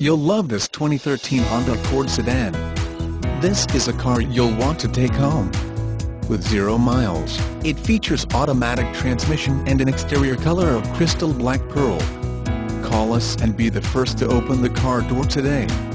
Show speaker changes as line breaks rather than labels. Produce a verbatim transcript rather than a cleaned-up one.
You'll love this twenty thirteen Honda Accord sedan. This is a car you'll want to take home. With zero miles, it features automatic transmission and an exterior color of crystal black pearl. Call us and be the first to open the car door today.